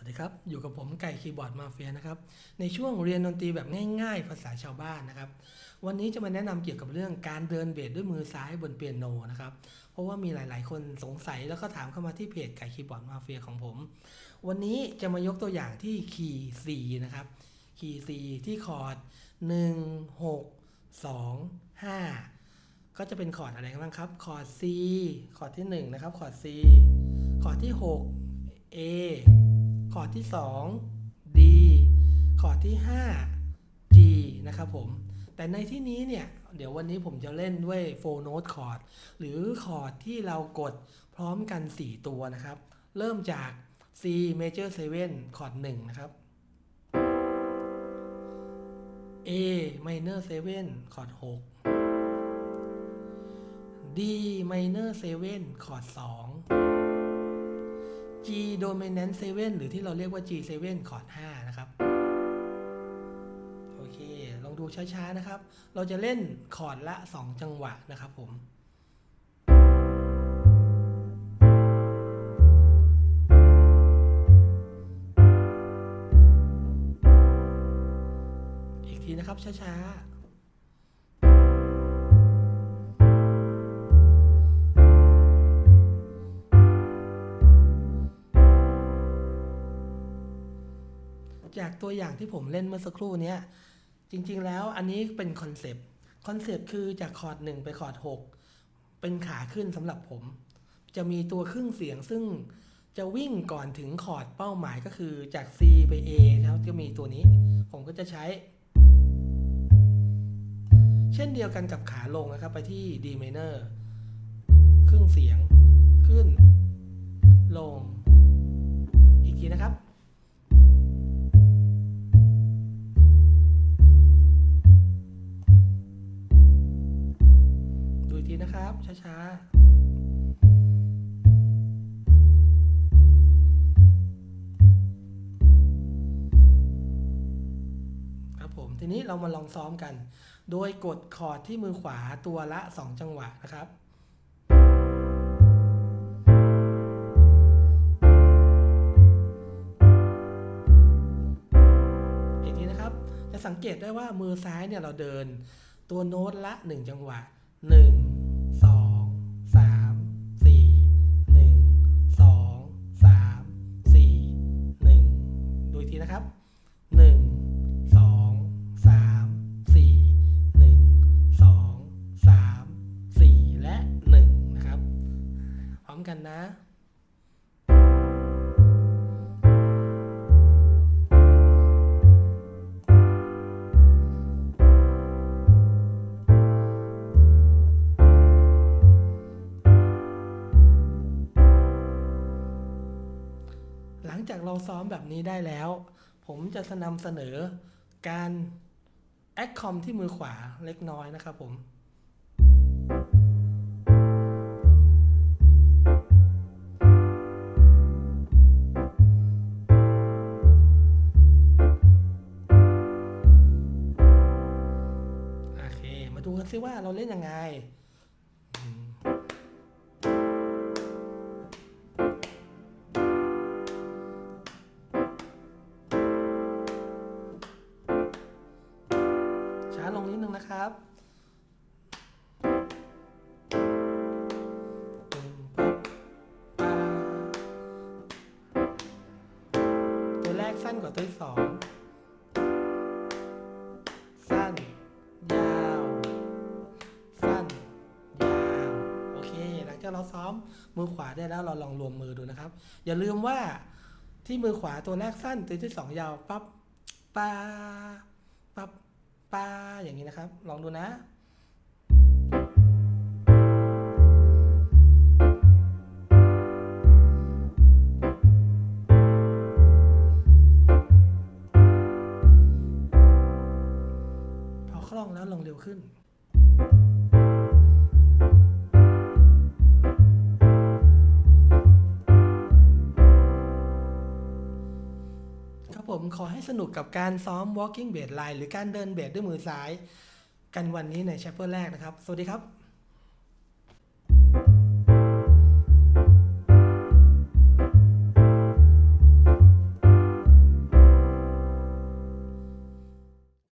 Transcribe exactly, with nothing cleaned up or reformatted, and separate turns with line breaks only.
วัสดีครับอยู่กับผมไก่คีย์บอร์ดมาเฟียนะครับในช่วงเรียนดนตรีแบบง่ายๆภาษาชาวบ้านนะครับวันนี้จะมาแนะนำเกี่ยวกับเรื่องการเดินเบสด้วยมือซ้ายบนเปียโนนะครับเพราะว่ามีหลายๆคนสงสัยแล้วก็ถามเข้ามาที่เพจไก่คีย์บอร์ดมาเฟียของผมวันนี้จะมายกตัวอย่างที่คีย์ C นะครับคีย์ C ที่คอร์ดหนึ่ง หก สอง ห้าก็จะเป็นคอร์ดอะไรบ้างครับคอร์ด C คอร์ดที่หนึ่งนะครับคอร์ด C คอร์ดที่หก A คอร์ดที่สอง D คอร์ดที่ห้า G นะครับผมแต่ในที่นี้เนี่ยเดี๋ยววันนี้ผมจะเล่นด้วยโฟร์โน้ตคอร์ดหรือคอร์ดที่เรากดพร้อมกันสี่ตัวนะครับเริ่มจาก C major เซเว่น คอร์ดหนึ่งนะครับ A minor เซเว่น คอร์ดหก D minor เซเว่น คอร์ดสอง G dominant เซเว่น หรือที่เราเรียกว่า G เซเว่น คอร์ดห้านะครับโอเคลองดูช้าๆนะครับเราจะเล่นคอร์ดละสองจังหวะนะครับผมอีกทีนะครับช้าๆจากตัวอย่างที่ผมเล่นเมื่อสักครู่นี้จริงๆแล้วอันนี้เป็นคอนเซปต์คอนเซปต์คือจากคอร์ดหนึ่งไปคอร์ดหกเป็นขาขึ้นสำหรับผมจะมีตัวครึ่งเสียงซึ่งจะวิ่งก่อนถึงคอร์ดเป้าหมายก็คือจาก C ไป A แล้วจะมีตัวนี้ผมก็จะใช้เช่นเดียวกันกับขาลงนะครับไปที่ D minor ครึ่งเสียงขึ้นลงอีกทีนะครับดูอีกทีนะครับช้าๆทีนี้เรามาลองซ้อมกันโดยกดคอร์ดที่มือขวาตัวละสองจังหวะนะครับอีกทีนะครับจะสังเกตได้ว่ามือซ้ายเนี่ยเราเดินตัวโน้ตละหนึ่งจังหวะหนึ่ง สอง สาม สี่ หนึ่ง สอง สาม สี่ หนึ่งดูอีกทีนะครับหนึ่งกันนะหลังจากเราซ้อมแบบนี้ได้แล้วผมจะนำเสนอการแอคคอมที่มือขวาเล็กน้อยนะครับผมดูกันซิว่าเราเล่นยังไงช้าลงนิดนึงนะครับตัวแรกสั้นกว่าตัวที่สองสั้นยาวสั้นยาวโอเคหลังจากเราซ้อมมือขวาได้แล้วเราลองรวมมือดูนะครับอย่าลืมว่าที่มือขวาตัวแรกสั้นตัวที่สองยาวปั๊บปาปั๊บปาอย่างนี้นะครับลองดูนะพอคล่องแล้วลงเร็วขึ้นผมขอให้สนุกกับการซ้อม walking bass line หรือการเดินเบสด้วยมือซ้ายกันวันนี้ในแชปเตอร์แรกนะครับสวัสดีครับ